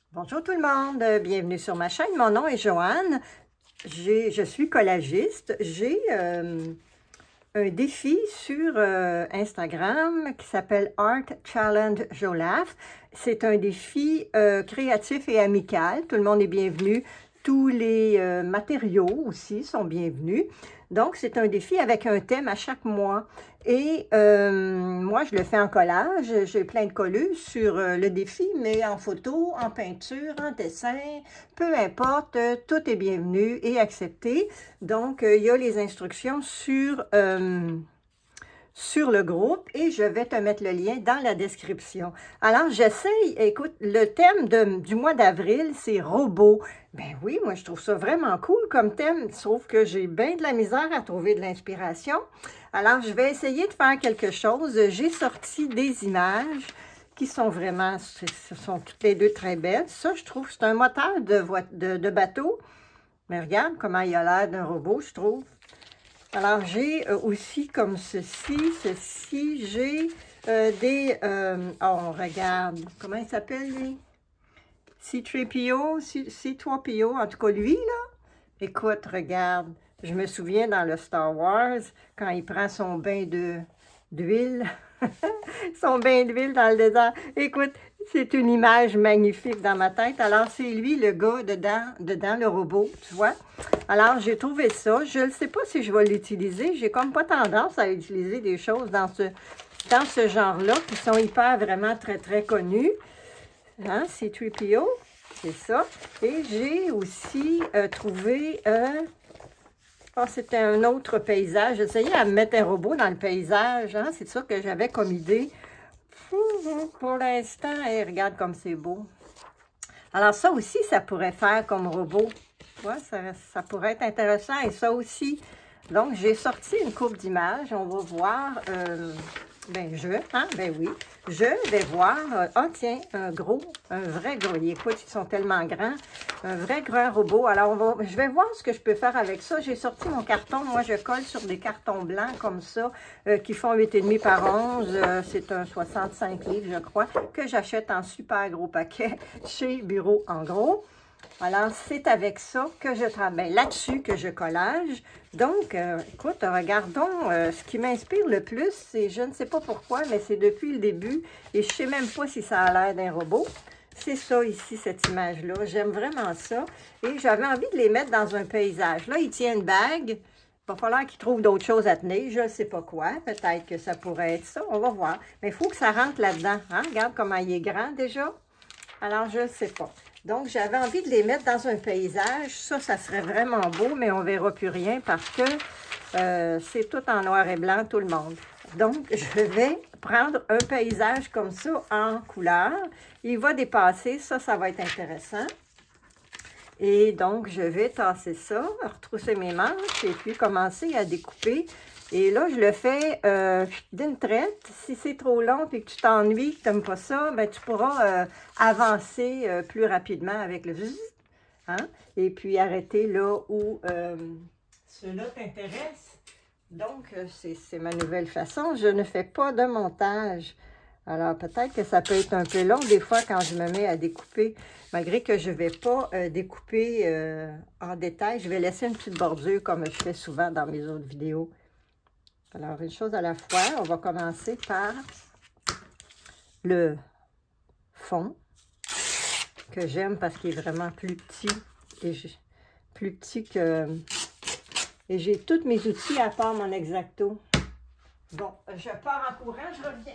Bonjour tout le monde, bienvenue sur ma chaîne. Mon nom est Joanne, je suis collagiste. J'ai un défi sur Instagram qui s'appelle Art Challenge Jolaf. C'est un défi créatif et amical. Tout le monde est bienvenu. Tous les matériaux aussi sont bienvenus. Donc, c'est un défi avec un thème à chaque mois. Et moi, je le fais en collage. J'ai plein de collus sur le défi, mais en photo, en peinture, en dessin, peu importe, tout est bienvenu et accepté. Donc, il y a les instructions sur le groupe et je vais te mettre le lien dans la description. Alors, j'essaye, écoute, le thème du mois d'avril, c'est robots. Ben oui, moi, je trouve ça vraiment cool comme thème, sauf que j'ai bien de la misère à trouver de l'inspiration. Alors, je vais essayer de faire quelque chose. J'ai sorti des images qui sont vraiment, ce sont toutes les deux très belles. Ça, je trouve, c'est un moteur de bateau. Mais regarde comment il a l'air d'un robot, je trouve. Alors, j'ai aussi comme ceci, j'ai oh, regarde, comment il s'appelle, lui? C3PO, C3PO, en tout cas, lui, là. Écoute, regarde, je me souviens dans le Star Wars, quand il prend son bain d'huile, son bain d'huile dans le désert. Écoute, c'est une image magnifique dans ma tête. Alors, c'est lui, le gars, dedans le robot, tu vois. Alors, j'ai trouvé ça. Je ne sais pas si je vais l'utiliser. J'ai comme pas tendance à utiliser des choses dans ce genre-là, qui sont hyper, vraiment très, très connues. Hein, C3PO, c'est ça. Et j'ai aussi trouvé... oh, c'était un autre paysage. J'essayais à mettre un robot dans le paysage. Hein? C'est ça que j'avais comme idée. Pour l'instant, hey, regarde comme c'est beau. Alors ça aussi, ça pourrait faire comme robot. Ouais, ça pourrait être intéressant. Et ça aussi. Donc, j'ai sorti une coupe d'images. On va voir. Ben oui. Je vais voir. Oh, tiens, un vrai gros. Écoute, ils sont tellement grands. Un vrai grand robot. Alors, je vais voir ce que je peux faire avec ça. J'ai sorti mon carton. Moi, je colle sur des cartons blancs comme ça, qui font 8,5 par 11. C'est un 65 livres, je crois, que j'achète en super gros paquet chez Bureau en gros. Alors, c'est avec ça que je travaille, là-dessus que je collage. Donc, écoute, regardons ce qui m'inspire le plus. C'est, je ne sais pas pourquoi, mais c'est depuis le début. Et je ne sais même pas si ça a l'air d'un robot. C'est ça ici, cette image-là. J'aime vraiment ça. Et j'avais envie de les mettre dans un paysage. Là, il tient une bague. Il va falloir qu'il trouve d'autres choses à tenir. Je ne sais pas quoi. Peut-être que ça pourrait être ça. On va voir. Mais il faut que ça rentre là-dedans. Hein? Regarde comment il est grand déjà. Alors, je ne sais pas. Donc, j'avais envie de les mettre dans un paysage. Ça serait vraiment beau, mais on ne verra plus rien parce que c'est tout en noir et blanc, tout le monde. Donc, je vais prendre un paysage comme ça en couleur. Il va dépasser. Ça va être intéressant. Et donc, je vais tasser ça, retrousser mes manches et puis commencer à découper. Et là, je le fais d'une traite. Si c'est trop long et que tu t'ennuies, que tu n'aimes pas ça, ben, tu pourras avancer plus rapidement avec le zzz, hein? Et puis arrêter là où cela t'intéresse. Donc, c'est ma nouvelle façon. Je ne fais pas de montage. Alors, peut-être que ça peut être un peu long des fois quand je me mets à découper, malgré que je ne vais pas découper en détail. Je vais laisser une petite bordure comme je fais souvent dans mes autres vidéos. Alors, une chose à la fois, on va commencer par le fond, que j'aime parce qu'il est vraiment plus petit. Plus petit que... Et j'ai tous mes outils à part mon X-Acto. Bon, je pars en courant, je reviens.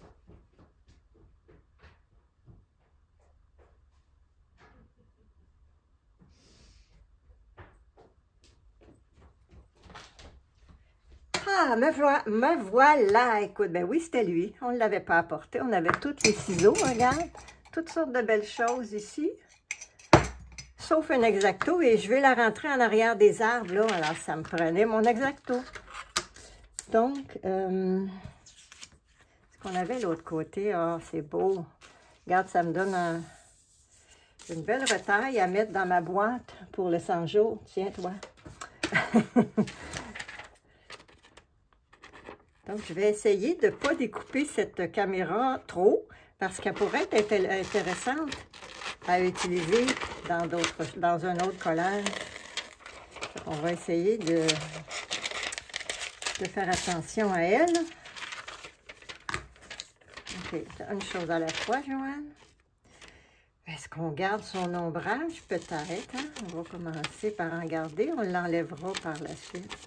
Ah, me voilà. Écoute, ben oui, c'était lui. On ne l'avait pas apporté. On avait tous les ciseaux, regarde. Toutes sortes de belles choses ici. Sauf un X-Acto. Et je vais la rentrer en arrière des arbres, là. Alors, ça me prenait mon X-Acto. Donc, ce qu'on avait l'autre côté, ah, c'est beau. Regarde, ça me donne une belle retaille à mettre dans ma boîte pour le 100 jours. Tiens, toi. Donc, je vais essayer de ne pas découper cette caméra trop, parce qu'elle pourrait être intéressante à utiliser dans un autre collage. On va essayer de faire attention à elle. OK, une chose à la fois, Joanne. Est-ce qu'on garde son ombrage? Peut-être, hein? On va commencer par en garder. On l'enlèvera par la suite.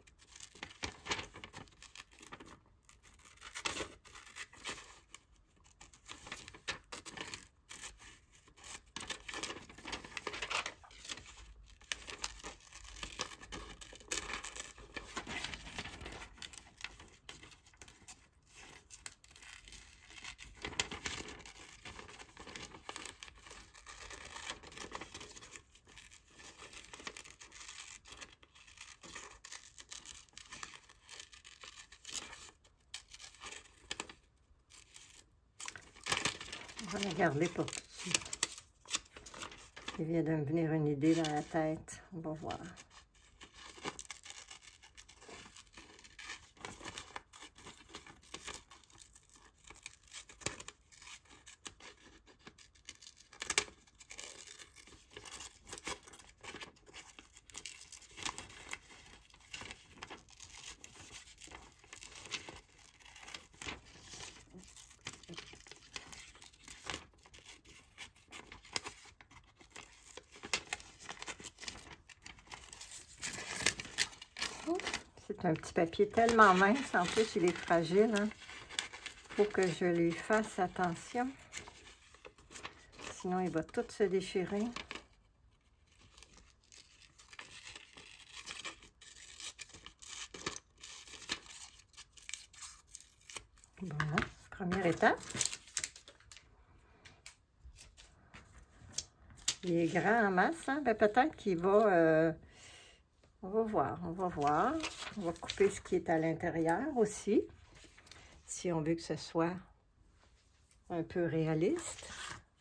On va la garder pour tout de suite. Il vient de me venir une idée dans la tête. On va voir. C'est un petit papier tellement mince, en plus il est fragile. Hein? Faut que je lui fasse attention. Sinon il va tout se déchirer. Bon, première étape. Il est grand en masse, hein? Ben, peut-être qu'il va... on va voir, on va voir. On va couper ce qui est à l'intérieur aussi, si on veut que ce soit un peu réaliste.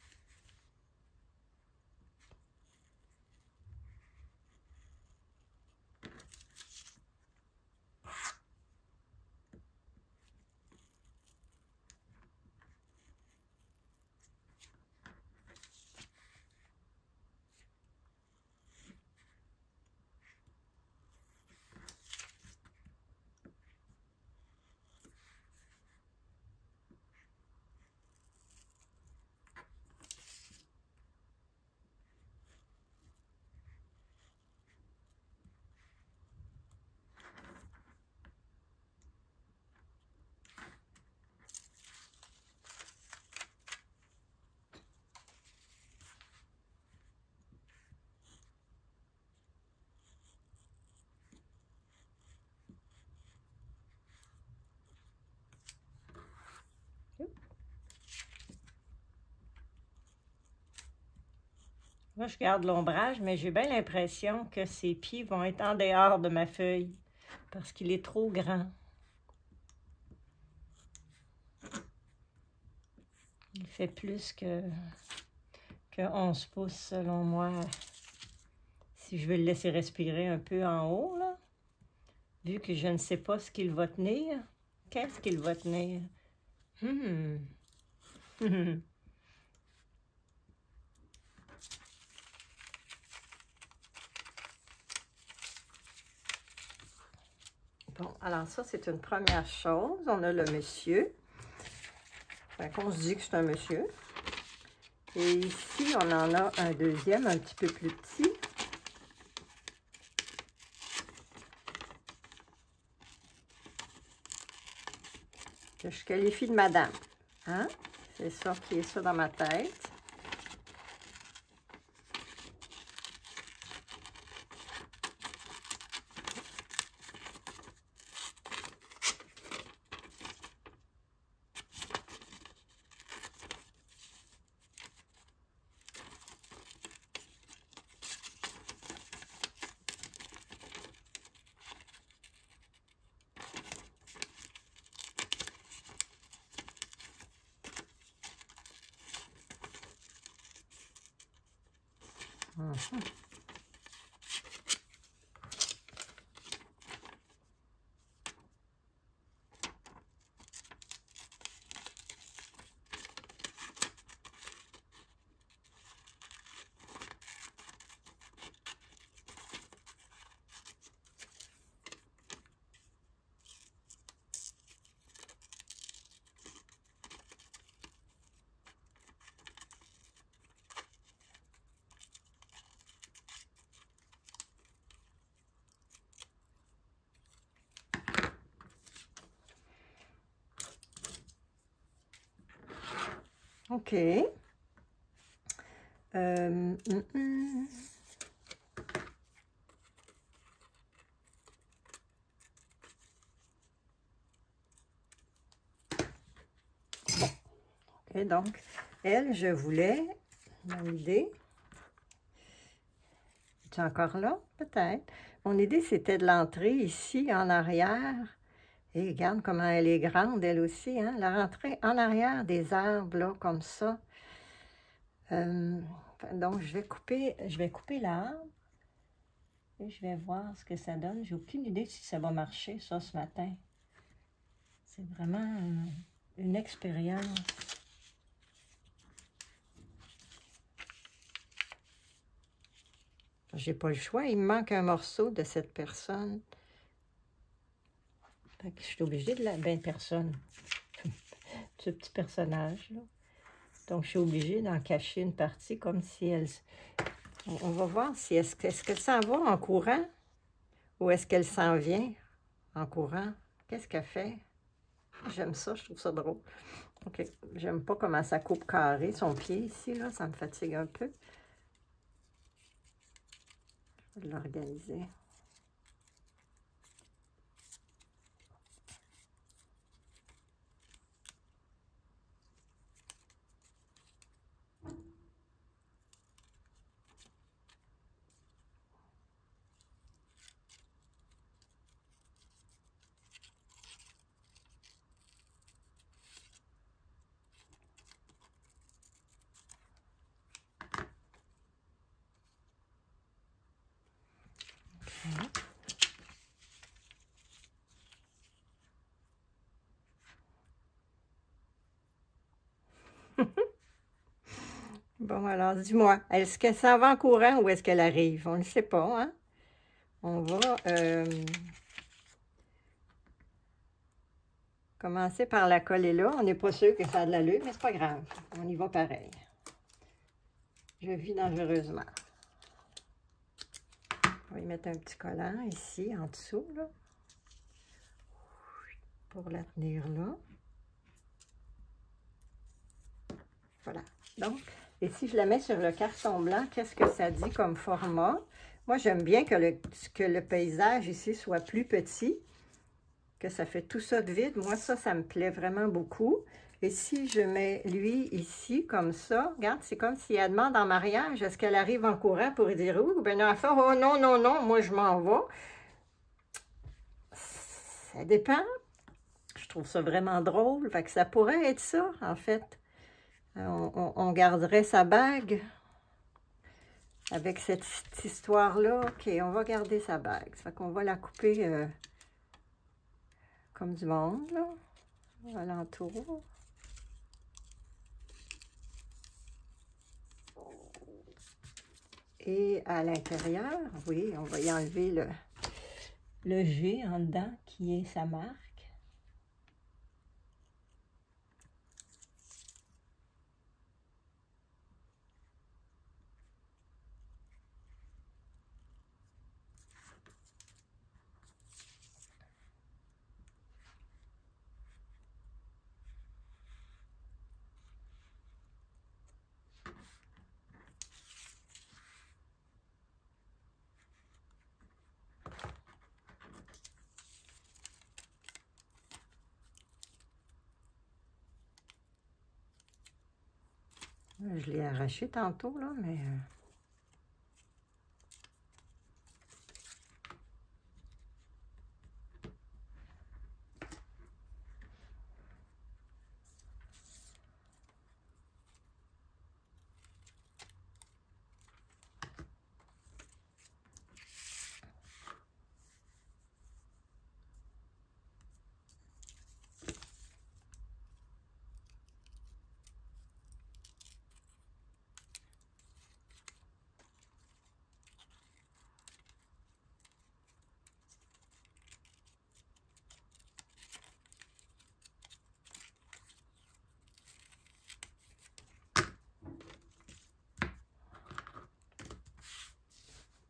Moi, je garde l'ombrage, mais j'ai bien l'impression que ses pieds vont être en dehors de ma feuille parce qu'il est trop grand. Il fait plus que 11 pouces selon moi. Si je veux le laisser respirer un peu en haut, là, vu que je ne sais pas ce qu'il va tenir. Qu'est-ce qu'il va tenir? Bon, alors ça, c'est une première chose. On a le monsieur. Fait qu'on se dit que c'est un monsieur. Et ici, on en a un deuxième, un petit peu plus petit. Que je qualifie de madame. Hein? C'est ça qui est ça dans ma tête. OK. Hum, hum. Bon. OK, donc, elle, je voulais, mon idée, es-tu encore là? Peut-être. Mon idée, c'était de l'entrer ici, en arrière. Et regarde comment elle est grande, elle aussi, hein? La rentrer en arrière des arbres, là, comme ça. Donc, je vais couper l'arbre. Et je vais voir ce que ça donne. J'ai aucune idée si ça va marcher, ça, ce matin. C'est vraiment une expérience. J'ai pas le choix. Il me manque un morceau de cette personne. Fait que je suis obligée de la... Ben, personne. Ce petit personnage, là. Donc, je suis obligée d'en cacher une partie comme si elle... On va voir si est-ce qu'elle s'en va en courant ou est-ce qu'elle s'en vient en courant. Qu'est-ce qu'elle fait? J'aime ça, je trouve ça drôle. OK. J'aime pas comment ça coupe carré son pied ici, là. Ça me fatigue un peu. Je vais l'organiser. Bon, alors, dis-moi, est-ce qu'elle s'en va en courant ou est-ce qu'elle arrive? On ne sait pas, hein? On va commencer par la coller là. On n'est pas sûr que ça a de l'allure, mais c'est pas grave. On y va pareil. Je vis dangereusement. On va y mettre un petit collant ici, en dessous, là. Pour la tenir là. Voilà. Donc, et si je la mets sur le carton blanc, qu'est-ce que ça dit comme format? Moi, j'aime bien que le paysage ici soit plus petit, que ça fait tout ça de vide. Moi, ça me plaît vraiment beaucoup. Et si je mets lui ici, comme ça, regarde, c'est comme si elle demande en mariage, est-ce qu'elle arrive en courant pour dire oui? Ou bien elle fait, oh non, non, non, moi je m'en vais. Ça dépend. Je trouve ça vraiment drôle. Fait que ça pourrait être ça, en fait. On garderait sa bague avec cette histoire-là. OK, on va garder sa bague. Ça fait qu'on va la couper comme du monde, là, alentour. Et à l'intérieur, oui, on va y enlever le G en dedans qui est sa marque. Je l'ai arraché tantôt, là, mais...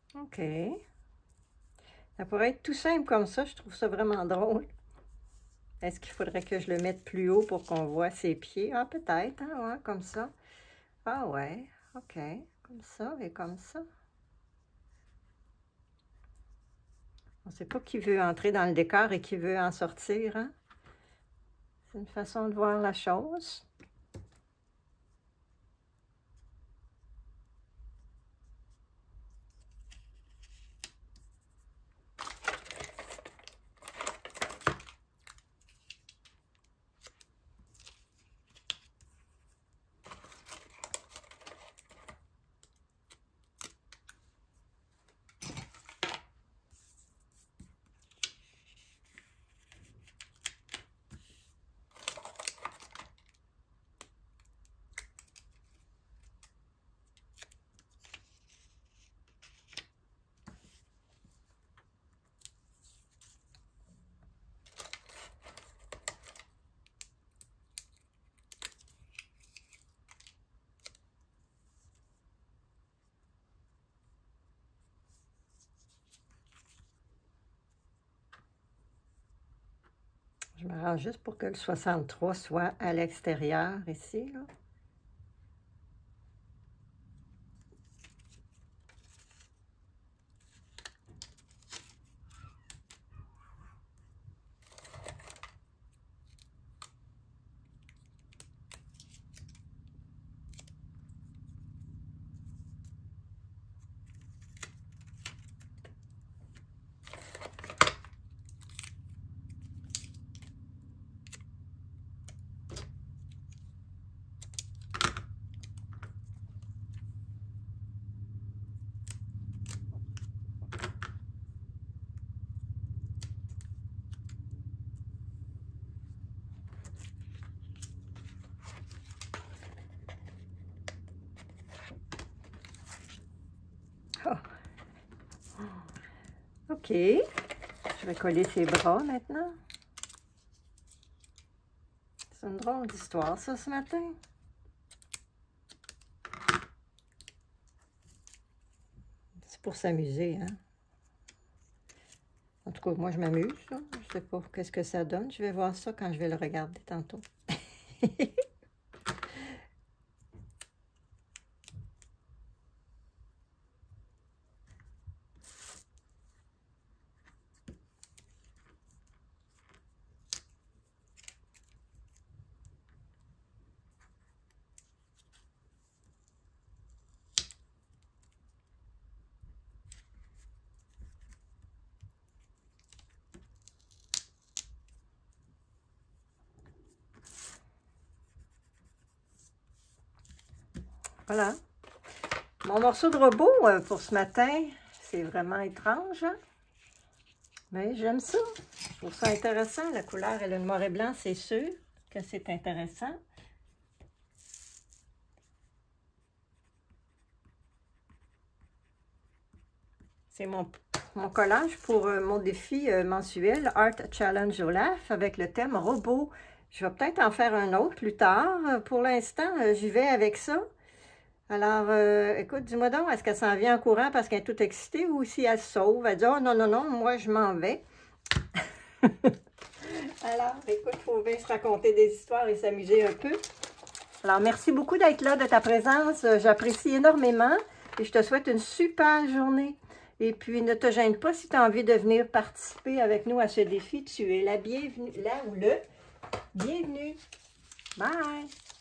OK. Ça pourrait être tout simple comme ça. Je trouve ça vraiment drôle. Est-ce qu'il faudrait que je le mette plus haut pour qu'on voit ses pieds? Ah, peut-être, hein, ouais, comme ça. Ah ouais, OK. Comme ça et comme ça. On ne sait pas qui veut entrer dans le décor et qui veut en sortir, hein? C'est une façon de voir la chose. Je m'arrange juste pour que le 63 soit à l'extérieur ici, là. Oh. OK. Je vais coller ses bras maintenant. C'est une drôle d'histoire, ça, ce matin. C'est pour s'amuser, hein? En tout cas, moi, je m'amuse, là. Je sais pas qu'est-ce que ça donne. Je vais voir ça quand je vais le regarder tantôt. Voilà. Mon morceau de robot pour ce matin, c'est vraiment étrange, hein? Mais j'aime ça. Je trouve ça intéressant. La couleur et le noir et blanc, c'est sûr que c'est intéressant. C'est mon collage pour mon défi mensuel Art Challenge Olaf avec le thème robot. Je vais peut-être en faire un autre plus tard. Pour l'instant, j'y vais avec ça. Alors, écoute, dis-moi donc, est-ce qu'elle s'en vient en courant parce qu'elle est toute excitée ou si elle se sauve? Elle dit, oh non, non, non, moi je m'en vais. Alors, écoute, il faut bien se raconter des histoires et s'amuser un peu. Alors, merci beaucoup d'être là, de ta présence. J'apprécie énormément et je te souhaite une super journée. Et puis, ne te gêne pas si tu as envie de venir participer avec nous à ce défi. Tu es la bienvenue, là ou le bienvenue. Bye!